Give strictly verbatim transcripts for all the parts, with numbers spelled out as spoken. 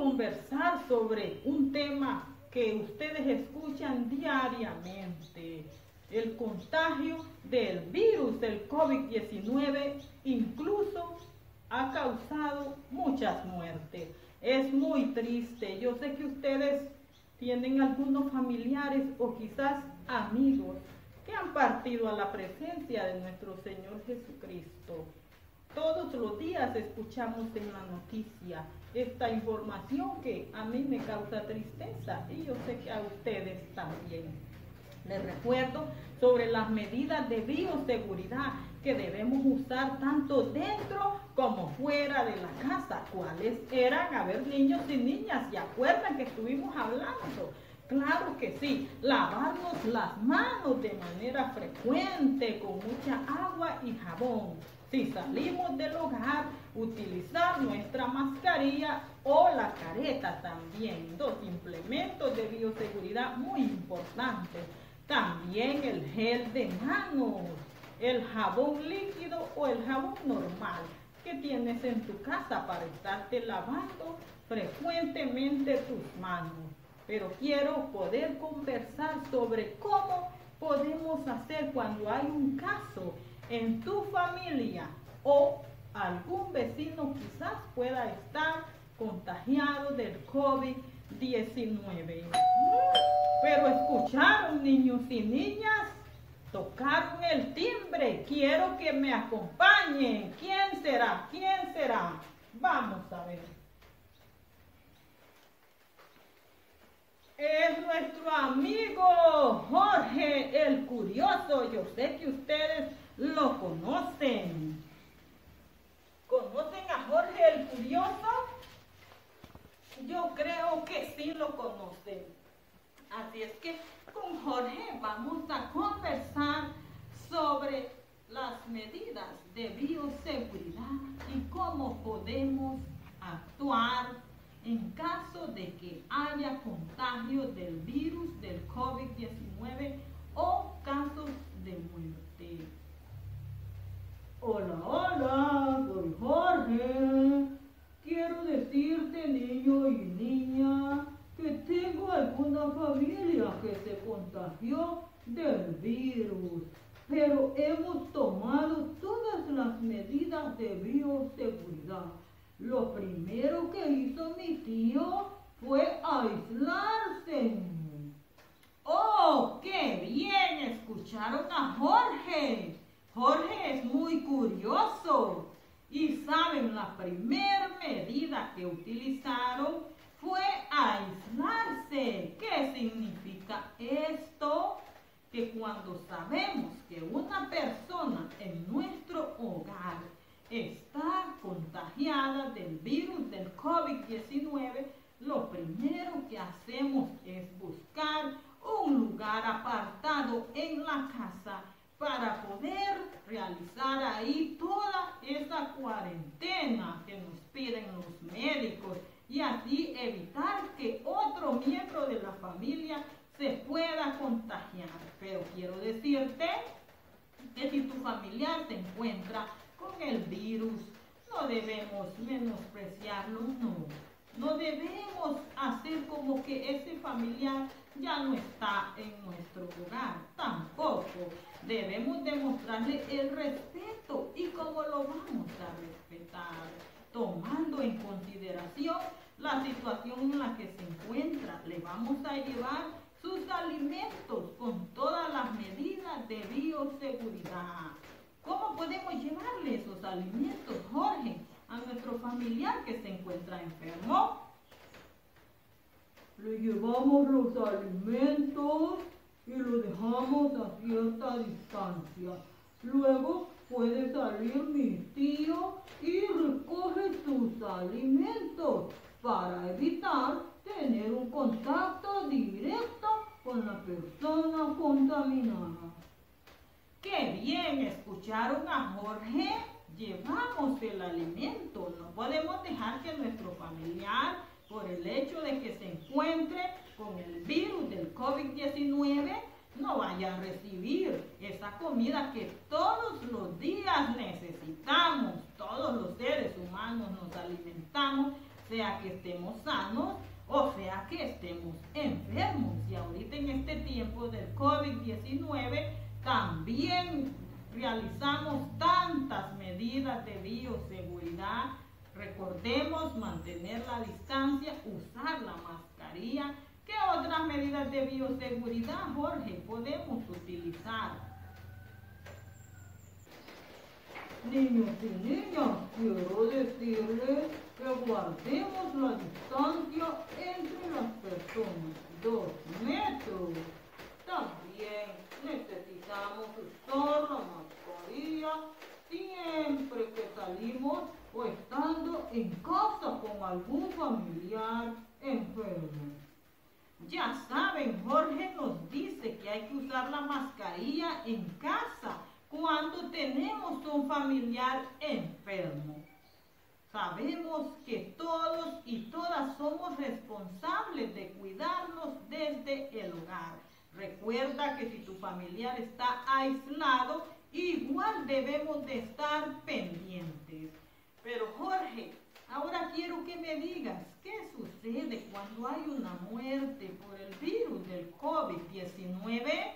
conversar sobre un tema que ustedes escuchan diariamente: el contagio del virus del COVID diecinueve incluso ha causado muchas muertes. Es muy triste. Yo sé que ustedes tienen algunos familiares o quizás amigos que han partido a la presencia de nuestro Señor Jesucristo. Todos los días escuchamos en la noticia esta información que a mí me causa tristeza y yo sé que a ustedes también. Les recuerdo sobre las medidas de bioseguridad que debemos usar tanto dentro como fuera de la casa. ¿Cuáles eran? A ver, niños y niñas, ¿se acuerdan que estuvimos hablando? Claro que sí, lavarnos las manos de manera frecuente con mucha agua y jabón. Si salimos del hogar, utilizar nuestra mascarilla o la careta también. Dos implementos de bioseguridad muy importantes. También el gel de manos, el jabón líquido o el jabón normal que tienes en tu casa para estarte lavando frecuentemente tus manos. Pero quiero poder conversar sobre cómo podemos hacer cuando hay un caso en tu familia o algún vecino quizás pueda estar contagiado del COVID diecinueve. Pero escucharon, niños y niñas, tocaron el timbre. Quiero que me acompañen. ¿Quién será? ¿Quién será? Vamos a ver. Es nuestro amigo Jorge el Curioso. Yo sé que ustedes lo conocen. ¿Conocen a Jorge el Curioso? Yo creo que sí lo conocen. Así es que con Jorge vamos a conversar sobre las medidas de bioseguridad y cómo podemos actuar en caso de que haya contagio del virus del COVID diecinueve o casos de muerte. Hola, hola, soy Jorge. Quiero decirte, niño y niña, que tengo alguna familia que se contagió del virus, pero hemos tomado todas las medidas de bioseguridad. Lo primero que hizo mi tío fue aislarse. ¡Oh, qué bien! ¿Escucharon a Jorge? Jorge es muy curioso. Y saben, la primera medida que utilizaron fue aislarse. ¿Qué significa esto? Que cuando sabemos que una persona en nuestro hogar está contagiada del virus del COVID diecinueve, lo primero que hacemos es buscar un lugar apartado en la casa para poder realizar ahí toda esa cuarentena que nos piden los médicos y así evitar que otro miembro de la familia se pueda contagiar. Pero quiero decirte que si tu familiar se encuentra con el virus, no debemos menospreciarlo, no. No debemos hacer como que ese familiar ya no está en nuestro hogar, tampoco. Debemos demostrarle el respeto. ¿Y cómo lo vamos a respetar? Tomando en consideración la situación en la que se encuentra. Le vamos a llevar sus alimentos con todas las medidas de bioseguridad. ¿Cómo podemos llevarle esos alimentos, Jorge, a nuestro familiar que se encuentra enfermo? Le llevamos los alimentos y lo dejamos a cierta distancia. Luego puede salir mi tío y recoge sus alimentos para evitar tener un contacto directo con la persona contaminada. ¡Qué bien! ¿Escucharon a Jorge? Llevamos el alimento. No podemos dejar que nuestro familiar, por el hecho de que se encuentre con el virus del COVID diecinueve, no vaya a recibir esa comida que todos los días necesitamos. Todos los seres humanos nos alimentamos sea que estemos sanos o sea que estemos enfermos. Y ahorita en este tiempo del COVID diecinueve también realizamos tantas medidas de bioseguridad. Recordemos mantener la distancia, usar la mascarilla. ¿Qué otras medidas de bioseguridad, Jorge, podemos utilizar? Niños y niñas, quiero decirles que guardemos la distancia entre las personas, dos metros. También necesitamos usar la mascarilla siempre que salimos o estando en casa con algún familiar enfermo. Ya saben, Jorge nos dice que hay que usar la mascarilla en casa cuando tenemos un familiar enfermo. Sabemos que todos y todas somos responsables de cuidarnos desde el hogar. Recuerda que si tu familiar está aislado, igual debemos de estar pendientes. Pero Jorge, ahora quiero que me digas, ¿qué sucede cuando hay una muerte por el virus del COVID diecinueve?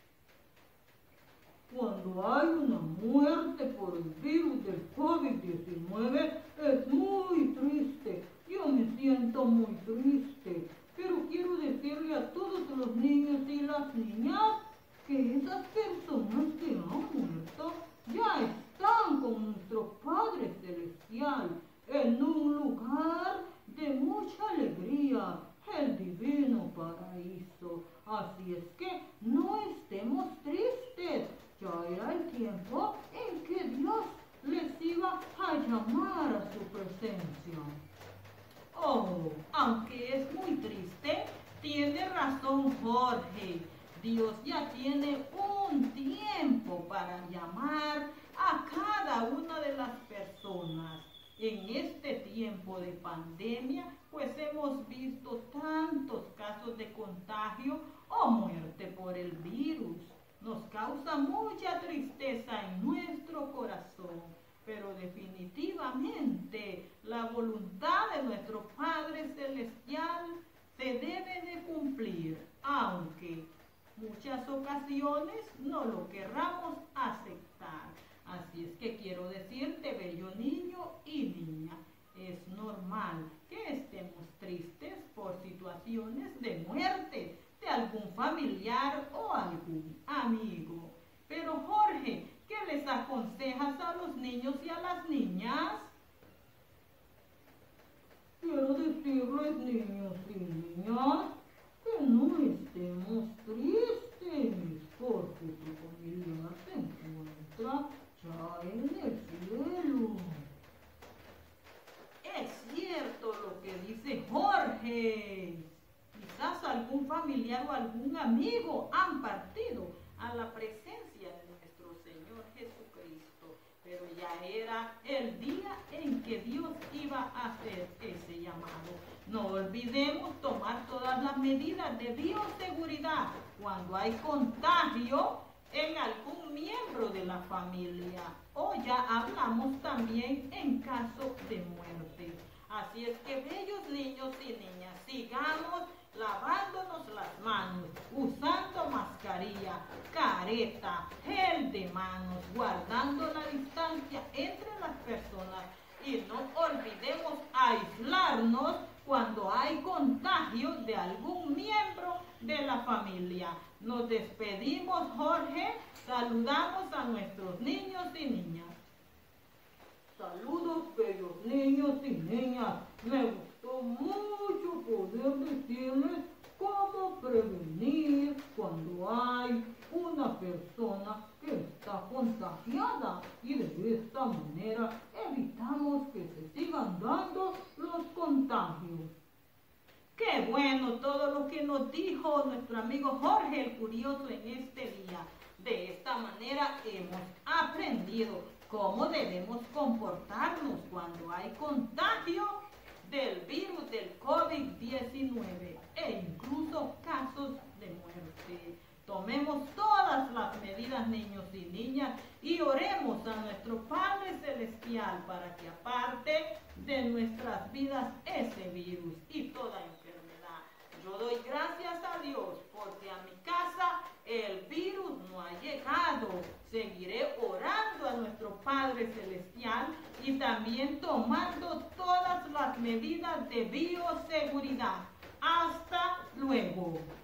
Cuando hay una muerte por el virus del COVID diecinueve es muy triste. Yo me siento muy triste. Pero quiero decirle a todos los niños y las niñas que esas personas que han muerto ya están con nuestro Padre Celestial en un lugar de mucha alegría, el divino paraíso. Así es que no estemos tristes. Ya era el tiempo en que Dios les iba a llamar a su presencia. Oh, aunque es muy triste, tiene razón Jorge. Dios ya tiene un tiempo para llamar a cada una de las personas. En este tiempo de pandemia, pues hemos visto tantos casos de contagio o muerte por el virus. Nos causa mucha tristeza en nuestro corazón, pero definitivamente la voluntad de nuestro Padre Celestial se debe de cumplir, aunque muchas ocasiones no lo querramos aceptar. Así es que quiero decirte, bello niño y niña, es normal que estemos tristes por situaciones de muerte de algún familiar o algún amigo. Pero Jorge, ¿qué les aconsejas a los niños y a las niñas? Quiero decirles, niños y niñas, que no estemos tristes, porque tu familiar se encuentra ya en el cielo. Es cierto lo que dice Jorge. Quizás algún familiar o algún amigo han partido a la presencia de nuestro Señor Jesucristo, pero ya era el día en que Dios iba a hacer ese llamado. No olvidemos tomar todas las medidas de bioseguridad cuando hay contagio en algún miembro de la familia, o ya hablamos también en caso de muerte. Así es que, bellos niños y niñas, sigamos lavándonos las manos, usando mascarilla, careta, gel de manos, guardando la distancia entre las personas y no olvidemos aislarnos cuando hay contagio de algún miembro de la familia. Nos despedimos, Jorge, saludamos a nuestros niños y niñas. Saludos, bellos niños y niñas. Me gustó mucho poder decirles cómo prevenir cuando hay una persona que está contagiada, y de esta manera evitamos que se sigan dando los contagios. Qué bueno todo lo que nos dijo nuestro amigo Jorge el Curioso en este día. De esta manera hemos aprendido cómo debemos comportarnos cuando hay contagio del virus del COVID diecinueve e incluso casos de muerte. Tomemos todas las medidas, niños y niñas, y oremos a nuestro Padre Celestial para que aparte de nuestras vidas ese virus y toda enfermedad. Yo doy gracias a Dios porque a mi casa el virus no ha llegado. Seguiré orando a nuestro Padre Celestial y también tomando todas las medidas de bioseguridad. Hasta luego.